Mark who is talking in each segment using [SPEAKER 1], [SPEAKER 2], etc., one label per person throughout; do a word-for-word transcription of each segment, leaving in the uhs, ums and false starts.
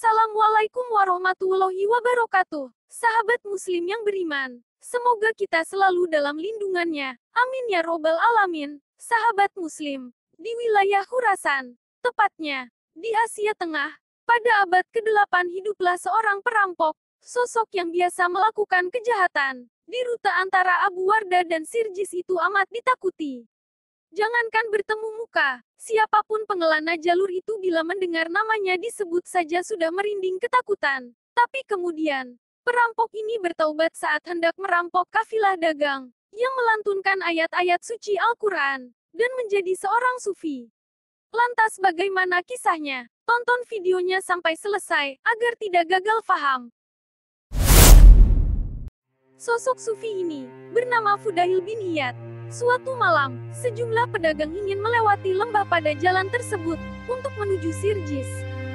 [SPEAKER 1] Assalamualaikum warahmatullahi wabarakatuh. Sahabat muslim yang beriman, semoga kita selalu dalam lindungannya. Amin ya robbal alamin. Sahabat muslim, di wilayah Khurasan, tepatnya di Asia Tengah, pada abad kedelapan hiduplah seorang perampok, sosok yang biasa melakukan kejahatan. Di rute antara Abu Warda dan Sirjis itu amat ditakuti. Jangankan bertemu muka, siapapun pengelana jalur itu bila mendengar namanya disebut saja sudah merinding ketakutan. Tapi kemudian, perampok ini bertaubat saat hendak merampok kafilah dagang, yang melantunkan ayat-ayat suci Al-Quran, dan menjadi seorang sufi. Lantas bagaimana kisahnya? Tonton videonya sampai selesai, agar tidak gagal faham. Sosok sufi ini, bernama Fudail bin Iyad. Suatu malam, sejumlah pedagang ingin melewati lembah pada jalan tersebut, untuk menuju Sirjis.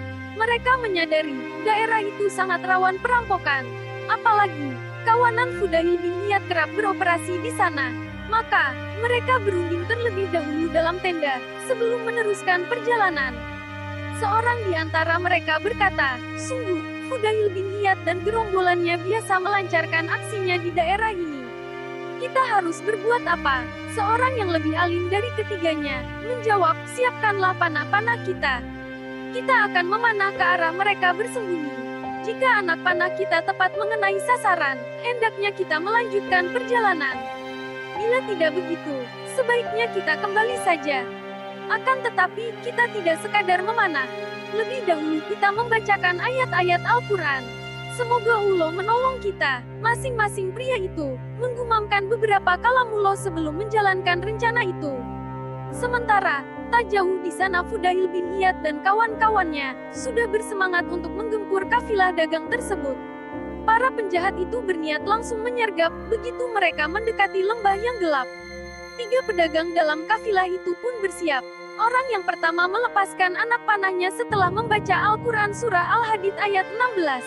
[SPEAKER 1] Mereka menyadari, daerah itu sangat rawan perampokan. Apalagi, kawanan Fudail bin Iyad kerap beroperasi di sana. Maka, mereka berunding terlebih dahulu dalam tenda, sebelum meneruskan perjalanan. Seorang di antara mereka berkata, sungguh, Fudail bin Iyad dan gerombolannya biasa melancarkan aksinya di daerah ini. Kita harus berbuat apa? Seorang yang lebih alim dari ketiganya, menjawab, siapkanlah panah-panah kita. Kita akan memanah ke arah mereka bersembunyi. Jika anak panah kita tepat mengenai sasaran, hendaknya kita melanjutkan perjalanan. Bila tidak begitu, sebaiknya kita kembali saja. Akan tetapi, kita tidak sekadar memanah. Lebih dahulu kita membacakan ayat-ayat Al-Quran. Semoga Allah menolong kita. Masing-masing pria itu menggumamkan beberapa kalamullah sebelum menjalankan rencana itu. Sementara, tak jauh di sana Fudail bin Iyad dan kawan-kawannya sudah bersemangat untuk menggempur kafilah dagang tersebut. Para penjahat itu berniat langsung menyergap, begitu mereka mendekati lembah yang gelap. Tiga pedagang dalam kafilah itu pun bersiap. Orang yang pertama melepaskan anak panahnya setelah membaca Al-Quran Surah Al-Hadid ayat enam belas.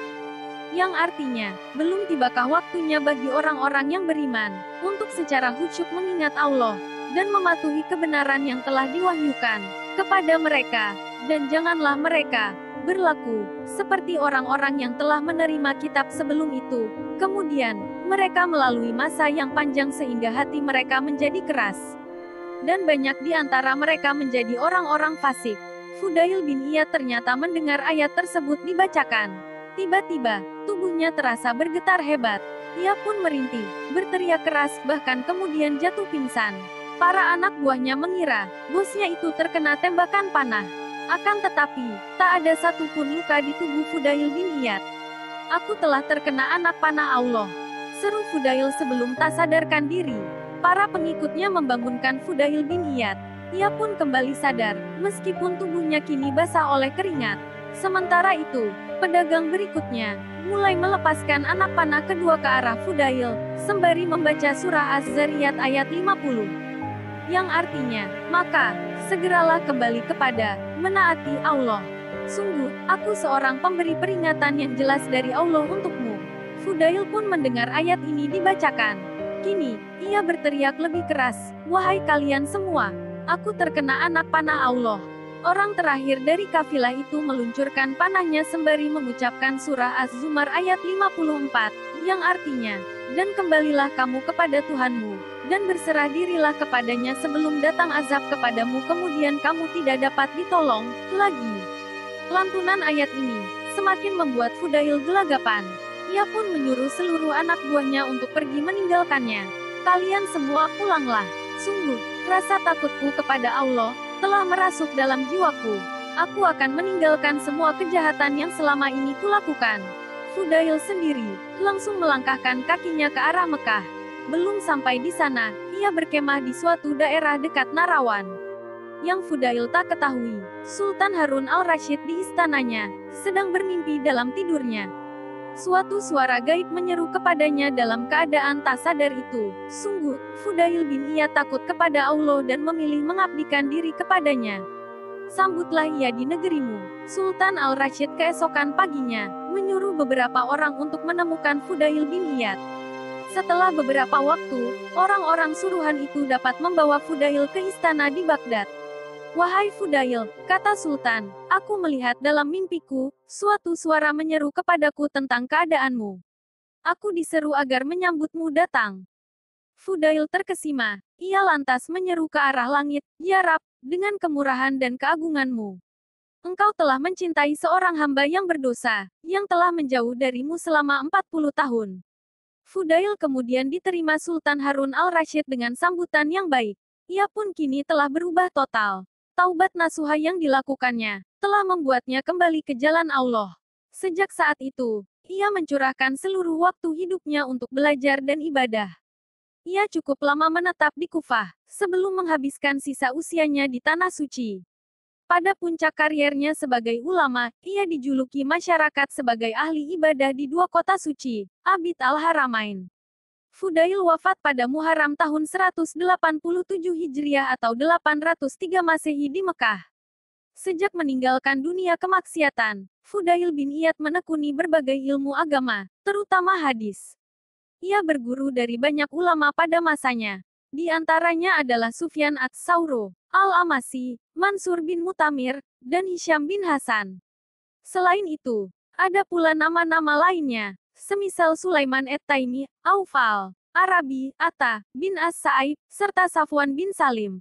[SPEAKER 1] Yang artinya, belum tibakah waktunya bagi orang-orang yang beriman, untuk secara khusyuk mengingat Allah, dan mematuhi kebenaran yang telah diwahyukan kepada mereka, dan janganlah mereka berlaku seperti orang-orang yang telah menerima kitab sebelum itu. Kemudian, mereka melalui masa yang panjang sehingga hati mereka menjadi keras. Dan banyak di antara mereka menjadi orang-orang fasik. Fudail bin Iyad ternyata mendengar ayat tersebut dibacakan. Tiba-tiba, tubuhnya terasa bergetar hebat. Ia pun merintih, berteriak keras, bahkan kemudian jatuh pingsan. Para anak buahnya mengira, bosnya itu terkena tembakan panah. Akan tetapi, tak ada satupun luka di tubuh Fudail bin Iyad. Aku telah terkena anak panah Allah, seru Fudail sebelum tak sadarkan diri. Para pengikutnya membangunkan Fudail bin Iyad. Ia pun kembali sadar, meskipun tubuhnya kini basah oleh keringat. Sementara itu, pedagang berikutnya mulai melepaskan anak panah kedua ke arah Fudail, sembari membaca surah Az-Zariyat ayat lima puluh. Yang artinya, maka, segeralah kembali kepada menaati Allah. Sungguh, aku seorang pemberi peringatan yang jelas dari Allah untukmu. Fudail pun mendengar ayat ini dibacakan. Kini, ia berteriak lebih keras, wahai kalian semua, aku terkena anak panah Allah. Orang terakhir dari kafilah itu meluncurkan panahnya sembari mengucapkan surah Az-Zumar ayat lima puluh empat, yang artinya, dan kembalilah kamu kepada Tuhanmu, dan berserah dirilah kepadanya sebelum datang azab kepadamu kemudian kamu tidak dapat ditolong lagi. Lantunan ayat ini semakin membuat Fudail gelagapan. Ia pun menyuruh seluruh anak buahnya untuk pergi meninggalkannya. Kalian semua pulanglah. Sungguh, rasa takutku kepada Allah telah merasuk dalam jiwaku. Aku akan meninggalkan semua kejahatan yang selama ini kulakukan. Fudail sendiri langsung melangkahkan kakinya ke arah Mekah. Belum sampai di sana, ia berkemah di suatu daerah dekat Narawan. Yang Fudail tak ketahui, Sultan Harun al-Rasyid di istananya sedang bermimpi dalam tidurnya. Suatu suara gaib menyeru kepadanya dalam keadaan tak sadar itu. Sungguh, Fudail bin Iyad takut kepada Allah dan memilih mengabdikan diri kepadanya. Sambutlah ia di negerimu. Sultan al-Rasyid keesokan paginya menyuruh beberapa orang untuk menemukan Fudail bin Iyad. Setelah beberapa waktu, orang-orang suruhan itu dapat membawa Fudail ke istana di Baghdad. Wahai Fudail, kata Sultan, aku melihat dalam mimpiku, suatu suara menyeru kepadaku tentang keadaanmu. Aku diseru agar menyambutmu datang. Fudail terkesima. Ia lantas menyeru ke arah langit, "Ya Rab, dengan kemurahan dan keagunganmu. Engkau telah mencintai seorang hamba yang berdosa, yang telah menjauh darimu selama empat puluh tahun." Fudail kemudian diterima Sultan Harun al-Rasyid dengan sambutan yang baik. Ia pun kini telah berubah total. Taubat nasuha yang dilakukannya, telah membuatnya kembali ke jalan Allah. Sejak saat itu, ia mencurahkan seluruh waktu hidupnya untuk belajar dan ibadah. Ia cukup lama menetap di Kufah, sebelum menghabiskan sisa usianya di Tanah Suci. Pada puncak kariernya sebagai ulama, ia dijuluki masyarakat sebagai ahli ibadah di dua kota suci, Abid al-Haramain. Fudail wafat pada Muharram tahun seratus delapan puluh tujuh Hijriah atau delapan ratus tiga Masehi di Mekah. Sejak meninggalkan dunia kemaksiatan, Fudail bin Iyad menekuni berbagai ilmu agama, terutama hadis. Ia berguru dari banyak ulama pada masanya. Di antaranya adalah Sufyan ats-Tsauri, Al-Amasi, Mansur bin Mutamir, dan Hisham bin Hasan. Selain itu, ada pula nama-nama lainnya, semisal Sulaiman et-Taimi, Aufal, Arabi, Atta, bin As-Sa'ib, serta Safwan bin Salim.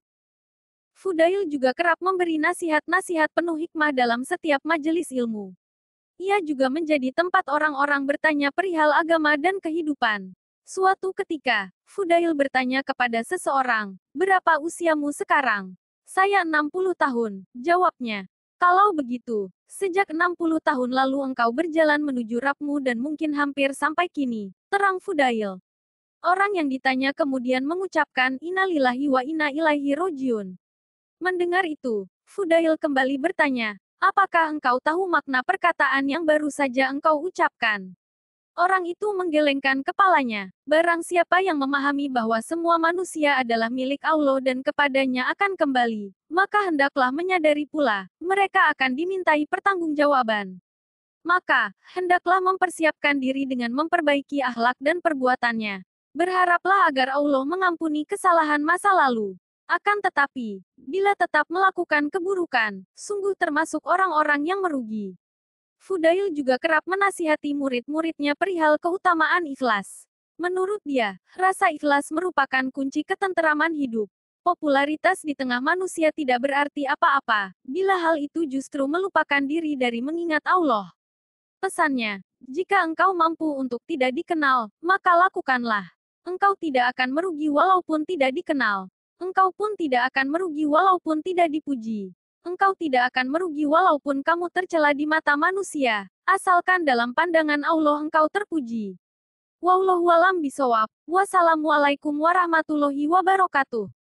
[SPEAKER 1] Fudail juga kerap memberi nasihat-nasihat penuh hikmah dalam setiap majelis ilmu. Ia juga menjadi tempat orang-orang bertanya perihal agama dan kehidupan. Suatu ketika, Fudail bertanya kepada seseorang, "Berapa usiamu sekarang?" "Saya enam puluh tahun," jawabnya. "Kalau begitu, sejak enam puluh tahun lalu engkau berjalan menuju Rabbmu dan mungkin hampir sampai kini," terang Fudail. Orang yang ditanya kemudian mengucapkan, "Innalillahi wa inna ilaihi rojiun." Mendengar itu, Fudail kembali bertanya, "Apakah engkau tahu makna perkataan yang baru saja engkau ucapkan?" Orang itu menggelengkan kepalanya. Barang siapa yang memahami bahwa semua manusia adalah milik Allah dan kepadanya akan kembali, maka hendaklah menyadari pula, mereka akan dimintai pertanggungjawaban. Maka, hendaklah mempersiapkan diri dengan memperbaiki akhlak dan perbuatannya. Berharaplah agar Allah mengampuni kesalahan masa lalu. Akan tetapi, bila tetap melakukan keburukan, sungguh termasuk orang-orang yang merugi. Fudail juga kerap menasihati murid-muridnya perihal keutamaan ikhlas. Menurut dia, rasa ikhlas merupakan kunci ketenteraman hidup. Popularitas di tengah manusia tidak berarti apa-apa, bila hal itu justru melupakan diri dari mengingat Allah. Pesannya, jika engkau mampu untuk tidak dikenal, maka lakukanlah. Engkau tidak akan merugi walaupun tidak dikenal. Engkau pun tidak akan merugi walaupun tidak dipuji. Engkau tidak akan merugi walaupun kamu tercela di mata manusia, asalkan dalam pandangan Allah engkau terpuji. Wallahu a'lam bishawab. Wassalamualaikum warahmatullahi wabarakatuh.